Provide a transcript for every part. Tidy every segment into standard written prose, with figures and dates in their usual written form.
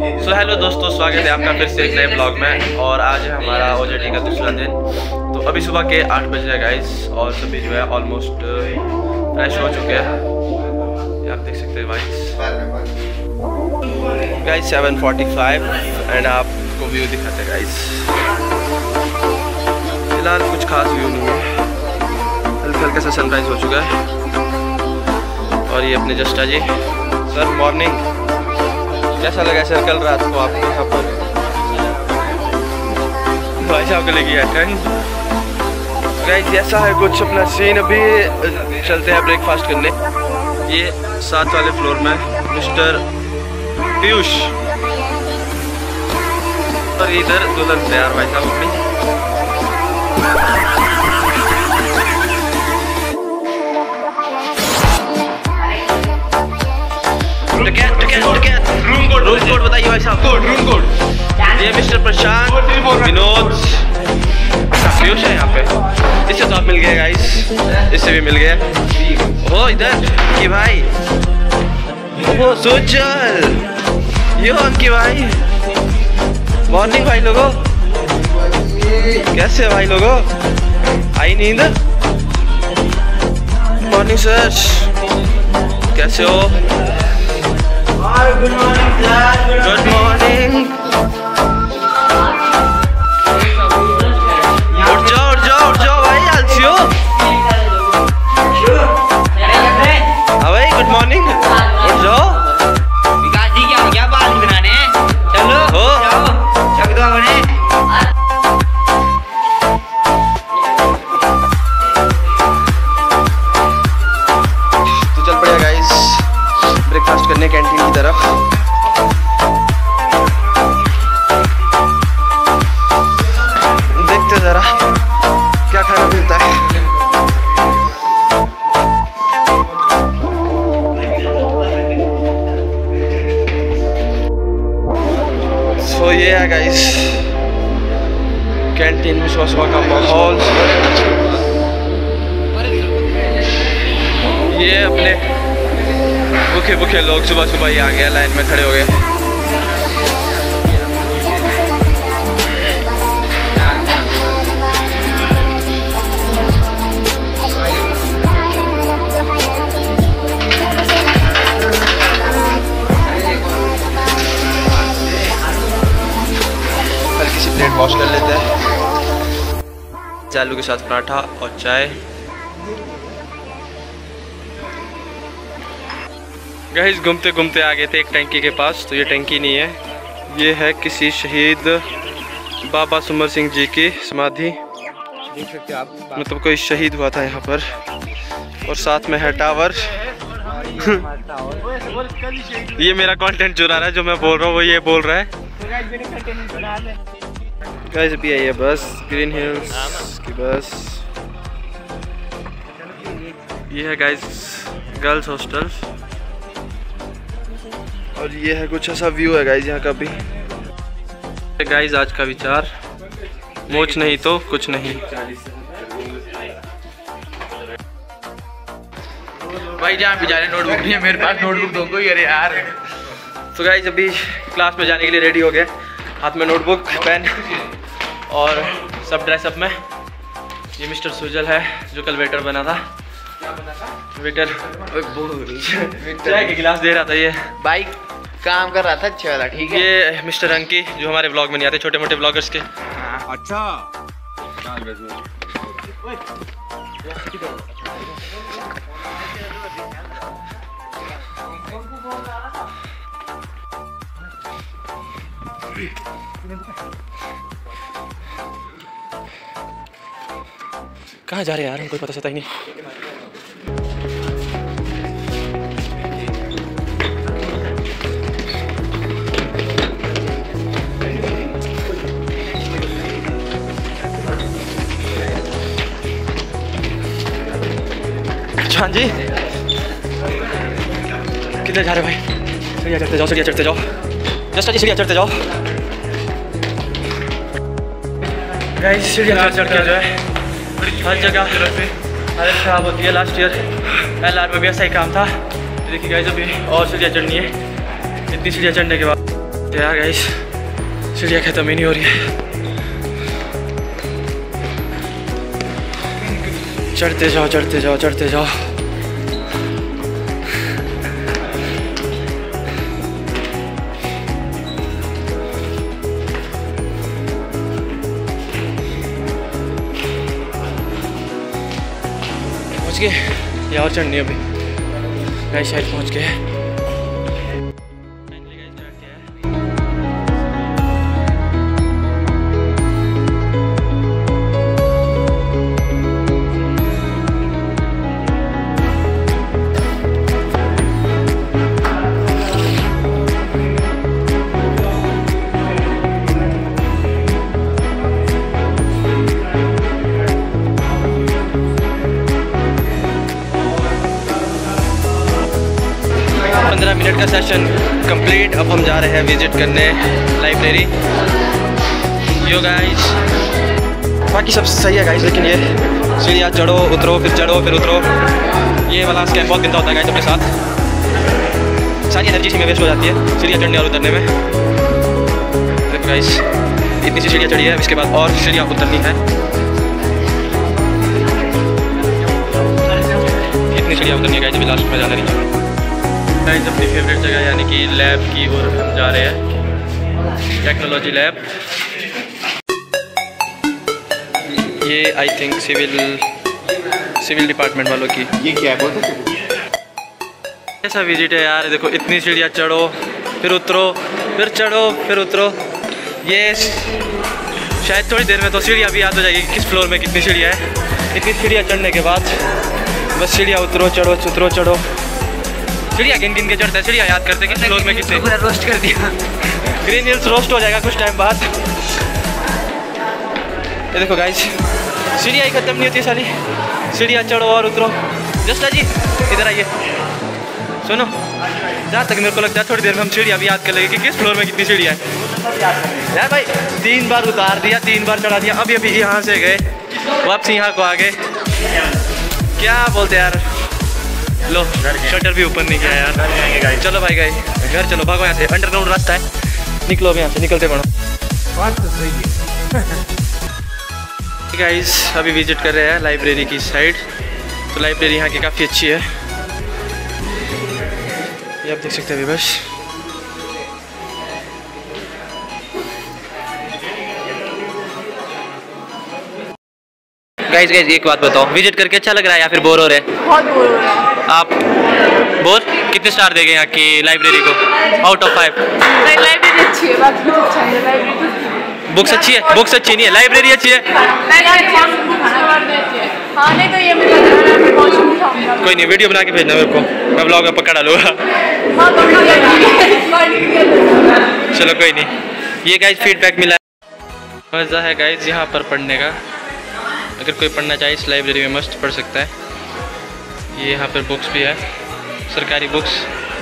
So hello दोस्तों, स्वागत है आपका फिर से एक नए ब्लॉग में। और आज है हमारा ओजेडी का दूसरा दिन। तो अभी सुबह के 8 बज रहे गाइस और सभी जो है ऑलमोस्ट फ्रेश हो चुके हैं। आप देख सकते हैं गाइस 7:45 एंड आपको व्यू दिखाते हैं गाइस। फिलहाल कुछ खास व्यू नहीं है, हल्का हल्का सा सनराइज हो चुका है। और ये अपने जस्टा जी सर, मॉर्निंग कैसा लगा सर कल रात को आपको यहाँ पर? भाई साहब को लगी है ठंड गाइस। ऐसा है कुछ अपना सीन। अभी चलते हैं ब्रेकफास्ट करने। ये 7 वाले फ्लोर में मिस्टर पीयूष और इधर दुल्हन तैयार भाई साहब अपनी। रूम कोड बताइए भाई साहब। रूम कोड ये मिस्टर प्रशांत, विनोद, पीयूष है यहाँ पे। इससे तो आप मिल गए गाइस, इससे भी मिल गए। ओ इधर कि भाई, ओहो सुजल, यो अंकी भाई। मॉर्निंग भाई लोगों, कैसे भाई लोगों? आई नींद? मॉर्निंग सर, कैसे हो? Good morning sir. Good morning. उठ जाओ भाई, आलसियो। हाँ भाई गुड मॉर्निंग, उठ जाओ। विकास जी क्या हो गया? बाल बनाने चलो हो जाओ, चक दो बने। तो चल पड़ेगा गाइस ब्रेकफास्ट करने कैंटीन की तरफ। देखते जरा क्या खाना मिलता है। सो ये है गाइस कैंटीन में सुबह का माहौल। ये अपने भूखे लोग सुबह सुबह ही आ गए, लाइन में खड़े हो गए। हल्की सी प्लेट वॉश कर लेते हैं। आलू के साथ पराठा और चाय। गाइस घूमते घूमते आ गए थे एक टैंकी के पास। तो ये टैंकी नहीं है, ये है किसी शहीद बाबा सुमर सिंह जी की समाधि। देख सकते हैं आप, मतलब कोई शहीद हुआ था यहाँ पर। और साथ में है टावर। ये मेरा कंटेंट चुरा रहा है, जो मैं बोल रहा हूँ वो ये बोल रहा है। गाइस अभी आई है बस, ग्रीन हिल्स की बस। ये है गाइस गर्ल्स हॉस्टल। और ये है कुछ ऐसा व्यू है गाइस यहाँ का भी। गाइस आज का विचार, मोच नहीं तो कुछ नहीं। भाई जहाँ भी जा रहे नोटबुक नहीं है मेरे पास, नोटबुक दो कोई। अरे यार। तो गाइस अभी क्लास में जाने के लिए रेडी हो गए। हाथ में नोटबुक, पेन और सब ड्रेसअप में। ये मिस्टर सुजल है जो कल वेटर बना था। वेटर चाय के गिलास दे रहा था। ये भाई काम कर रहा था, अच्छा वाला। ठीक है। ये मिस्टर अंकी जो हमारे ब्लॉग में नहीं आते, छोटे मोटे ब्लॉगर्स के। अच्छा कहाँ जा रहे हैं यार, हमको पता चलता ही नहीं। हाँ जी, किधर जा रहे भाई? सीढ़ियाँ चढ़ते जाओ, सीढ़ियाँ चढ़ते जाओ। जस्ट जी सीढ़ियाँ चढ़ते जाओ गाइस। सीढ़ियाँ चढ़ते जो है हर जगह हालत ख़राब होती है। लास्ट ईयर LR में भी ऐसा ही काम था। देखिए गाइस अभी और सीढ़ियाँ चढ़नी है। इतनी सीढ़ियाँ चढ़ने के बाद यार गाइस सीढ़ियाँ खत्म ही नहीं हो रही है। चढ़ते जाओ चढ़ते जाओ चढ़ते जाओ। पहुँच गए या और चढ़नी अभी? गाइस शायद पहुँच गए। 15 मिनट का सेशन कंप्लीट। अब हम जा रहे हैं विजिट करने लाइब्रेरी। यो गाइस बाकी सब सही है गाइस, लेकिन ये सीढ़ियाँ चढ़ो उतरो फिर चढ़ो फिर उतरो, ये वाला स्कैम बहुत गंदा होता है गाइस। अपने साथ सारी एनर्जी इसी में वेस्ट हो जाती है सीढ़ियाँ चढ़ने और उतरने में। देखो गाइस इतनी सी सीढ़ियाँ चढ़ी है, इसके बाद और सीढ़ियाँ उतरनी है। इतनी सीढ़ियाँ उतरनी है गाइस, अभी लास्ट में जाना नहीं चाहिए गाइस। अपनी फेवरेट जगह यानी कि लैब की ओर हम जा रहे हैं, टेक्नोलॉजी लैब। ये आई थिंक सिविल डिपार्टमेंट वालों की। ये क्या है? ऐसा विजिट है यार। देखो इतनी सीढ़ियाँ चढ़ो फिर उतरो फिर चढ़ो फिर उतरो। ये शायद थोड़ी देर में तो सीढ़ियाँ भी याद हो जाएगी किस फ्लोर में कितनी सीढ़ियाँ है। इतनी सीढ़ियाँ चढ़ने के बाद बस सीढ़ियाँ उतरो चढ़ो उतरो चढ़ो। सीढ़ियाँ गिन गिन के चढ़ते हैं, सीढ़ियाँ याद करते हैं किस फ्लोर में कितने। पूरा रोस्ट कर दिया। ग्रीन हिल्स रोस्ट हो जाएगा कुछ टाइम बाद। ये देखो गाइस सीढ़ियाँ ही खत्म नहीं होती सारी, सीढ़ियाँ चढ़ो और उतरो। जस्टा जी इधर आइए, सुनो। जहाँ तक मेरे को लगता है थोड़ी देर में हम सीढ़ियाँ भी याद कर लेंगे कि किस फ्लोर में कितनी सीढ़ियाँ है। यार भाई 3 बार उतार दिया 3 बार चढ़ा दिया, अभी अभी यहाँ से गए वापस यहाँ को आ गए। क्या बोलते यार, लो शटर भी ओपन नहीं किया यार। चलो भाई गए घर, चलो भागो यहाँ से, अंडरग्राउंड रास्ता है, निकलो अब यहाँ से, निकलते पड़ो। बात तो सही है। गाइस अभी विजिट कर रहे हैं लाइब्रेरी की साइड। तो लाइब्रेरी यहाँ की काफ़ी अच्छी है, ये आप देख सकते हैं अभी बस। गाइस एक बात बताओ, विजिट करके अच्छा लग रहा है या फिर बोर हो रहे हैं? बहुत बोर हो रहा है। आप बोर? कितने स्टार देंगे यहाँ की लाइब्रेरी को आउट ऑफ 5? लाइब्रेरी अच्छी है, बात कुछ अच्छा है। लाइब्रेरी बुक्स अच्छी है? बुक्स अच्छी नहीं है, लाइब्रेरी अच्छी है। हाँ नहीं तो ये मुझे वॉशरूम खाऊंगा। कोई नहीं, वीडियो बना के भेजना मेरे को, मैं ब्लॉग में पकड़ डालूंगा। चलो कोई नहीं। ये गाइस फीडबैक मिला, मज़ा है गाइस यहाँ पर पढ़ने का। अगर कोई पढ़ना चाहे इस लाइब्रेरी में मस्त पढ़ सकता है। ये यहाँ पर बुक्स भी है, सरकारी बुक्स।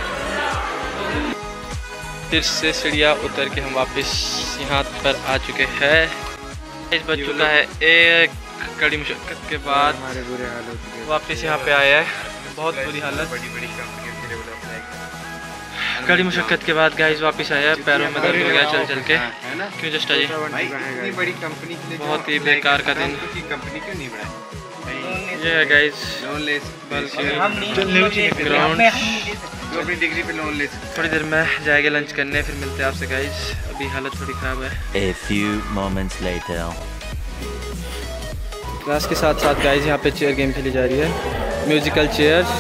फिर से सीढ़ियाँ उतर के हम वापस यहाँ पर आ चुके हैं। इस बज चुका है एक कड़ी मुशक्क़त के बाद, हमारे बुरे हालत वापस यहाँ पे आया है। बहुत बुरी हालत, बड़ी बड़ी कंपनियों के लिए कड़ी मुशक्क़त के बाद गाइस वापस आया। पैरों में दर्द हो गया चल चल के। है ना? क्यों जस्टा जी? इतनी बड़ी कंपनी के लिए बहुत ही बेकार का दिन। कंपनी क्यों नहीं बढ़ाई? ये है गाइस लोन ले ग्राउंड। तो अपनी डिग्री पे लोन ले सकते। थोड़ी देर में जाएंगे लंच करने, फिर मिलते हैं आपसे गाइस। अभी हालत थोड़ी ख़राब है। A few moments later. Class के साथ साथ गाइस यहाँ पे चेयर गेम खेली जा रही है। म्यूजिकल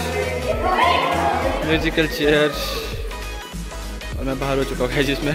चेयर्स और मैं बाहर हो चुका हूँ जिसमें।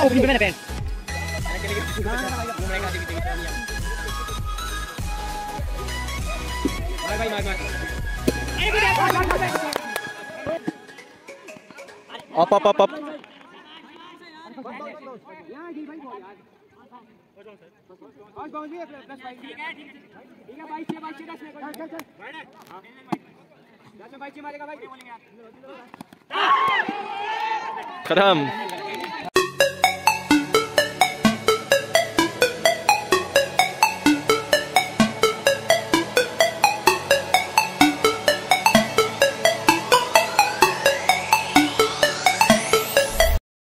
ओपनिंग में पेन Up. खत्म।